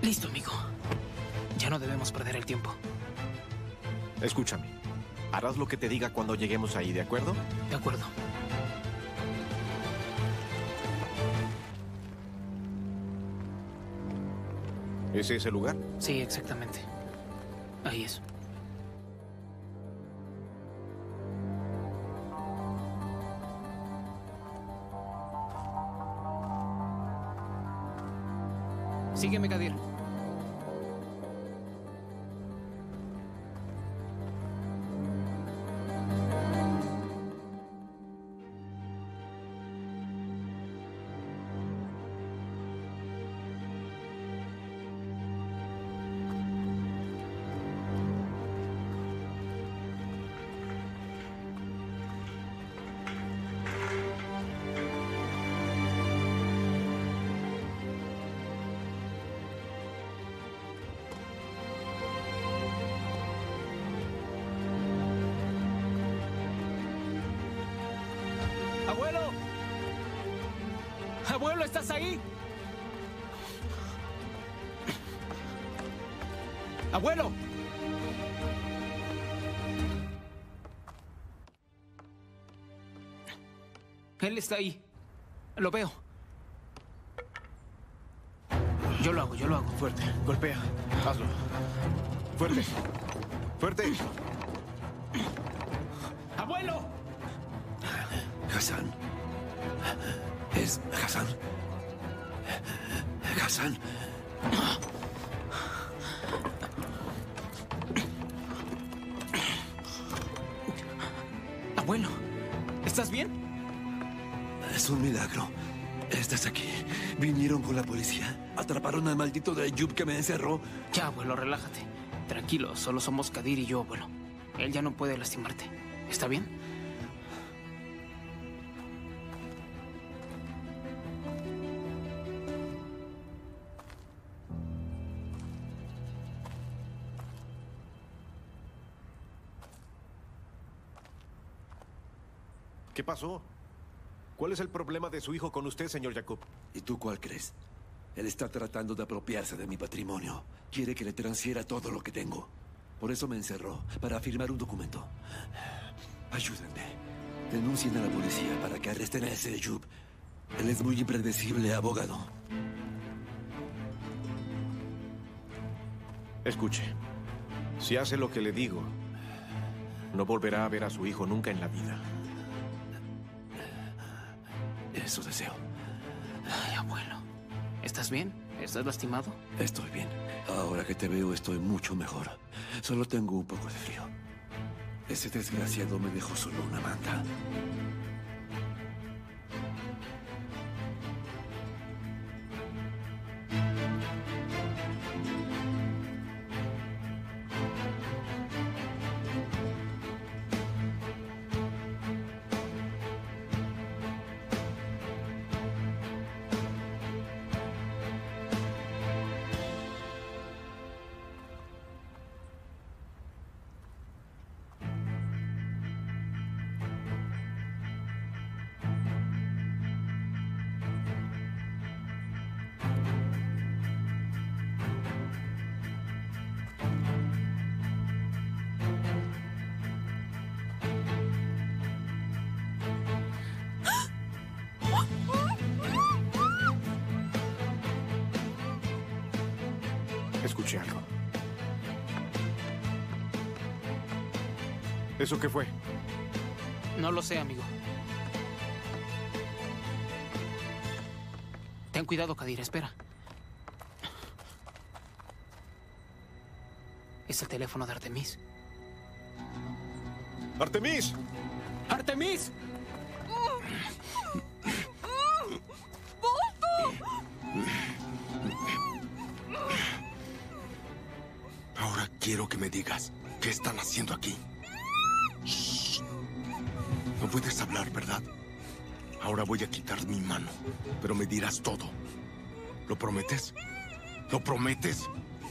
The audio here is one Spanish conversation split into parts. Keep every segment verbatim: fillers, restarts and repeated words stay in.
Listo, amigo. Ya no debemos perder el tiempo. Escúchame. Harás lo que te diga cuando lleguemos ahí, ¿de acuerdo? De acuerdo. ¿Es ese lugar? Sí, exactamente. Ahí es. Sígueme, Kadir. ¡Abuelo! ¡Abuelo, estás ahí! ¡Abuelo! Él está ahí. Lo veo. Yo lo hago, yo lo hago. Fuerte, golpea. Hazlo. Fuerte. Fuerte. ¡Abuelo! Hassan. ¿Es Hassan? Hassan. Abuelo, ¿estás bien? Es un milagro. Estás aquí. Vinieron con la policía. Atraparon al maldito de Ayub que me encerró. Ya, abuelo, relájate. Tranquilo, solo somos Kadir y yo, abuelo. Él ya no puede lastimarte. ¿Está bien? ¿Qué pasó? ¿Cuál es el problema de su hijo con usted, señor Jacob? ¿Y tú cuál crees? Él está tratando de apropiarse de mi patrimonio. Quiere que le transfiera todo lo que tengo. Por eso me encerró, para firmar un documento. Ayúdenme. Denuncien a la policía para que arresten a ese Ayub. Él es muy impredecible, abogado. Escuche. Si hace lo que le digo, no volverá a ver a su hijo nunca en la vida. Eso deseo. Ay, abuelo. ¿Estás bien? ¿Estás lastimado? Estoy bien. Ahora que te veo estoy mucho mejor. Solo tengo un poco de frío. Ese desgraciado me dejó solo una manta. Escuché algo. ¿Eso qué fue? No lo sé, amigo. Ten cuidado, Kadir, espera. Es el teléfono de Artemis. ¡Artemis! ¡Artemis! Ahora quiero que me digas, ¿qué están haciendo aquí? Shh. No puedes hablar, ¿verdad? Ahora voy a quitar mi mano, pero me dirás todo. ¿Lo prometes? ¿Lo prometes?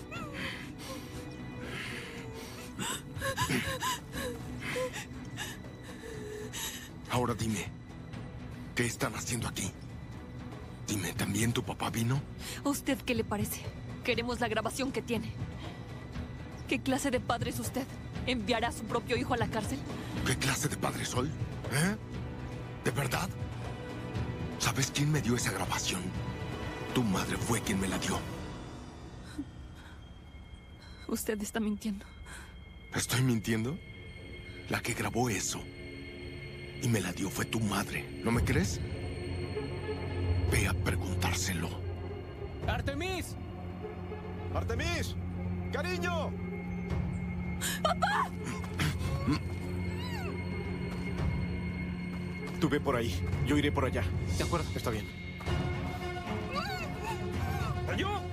Ahora dime, ¿qué están haciendo aquí? Dime, ¿también tu papá vino? ¿A usted qué le parece? Queremos la grabación que tiene. ¿Qué clase de padre es usted? ¿Enviará a su propio hijo a la cárcel? ¿Qué clase de padre soy? ¿Eh? ¿De verdad? ¿Sabes quién me dio esa grabación? Tu madre fue quien me la dio. Usted está mintiendo. ¿Estoy mintiendo? La que grabó eso y me la dio fue tu madre. ¿No me crees? Ve a preguntárselo. ¡Artemis! ¡Artemis! ¡Cariño! ¡Papá! Tú ve por ahí. Yo iré por allá. De acuerdo. Está bien. ¡Cariño!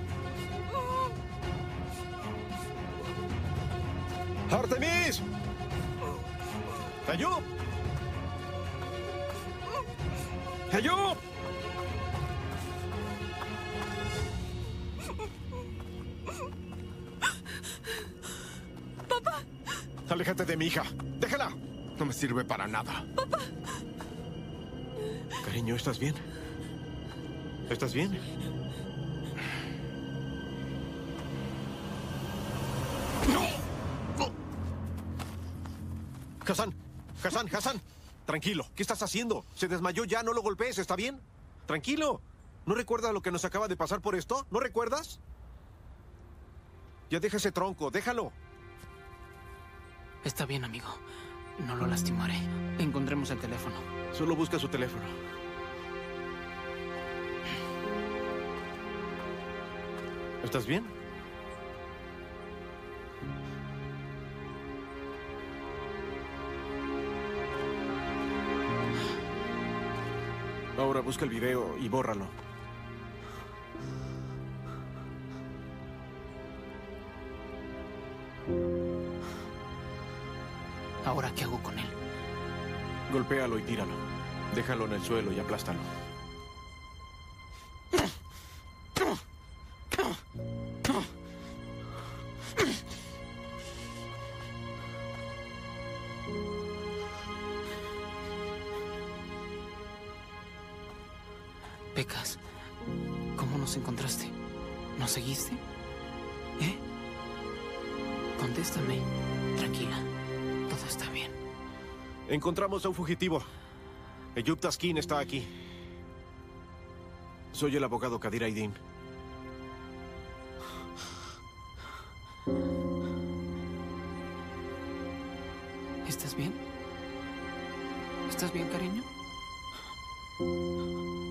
¡Artemis! ¡Cayó! ¡Cayó! ¡Papá! ¡Aléjate de mi hija! ¡Déjala! No me sirve para nada. ¡Papá! Cariño, ¿estás bien? ¿Estás bien? Hassan, Hassan, Hassan. Tranquilo, ¿qué estás haciendo? Se desmayó ya, no lo golpees, ¿está bien? Tranquilo. ¿No recuerdas lo que nos acaba de pasar por esto? ¿No recuerdas? Ya deja ese tronco, déjalo. Está bien, amigo. No lo lastimaré. Encontremos el teléfono. Solo busca su teléfono. ¿Estás bien? Ahora busca el video y bórralo. ¿Ahora qué hago con él? Golpéalo y tíralo. Déjalo en el suelo y aplástalo. Pecas, ¿cómo nos encontraste? ¿Nos seguiste? ¿Eh? Contéstame. Tranquila. Todo está bien. Encontramos a un fugitivo. Eyüp Taskin está aquí. Soy el abogado Kadir Aydin. ¿Estás bien? ¿Estás bien, cariño?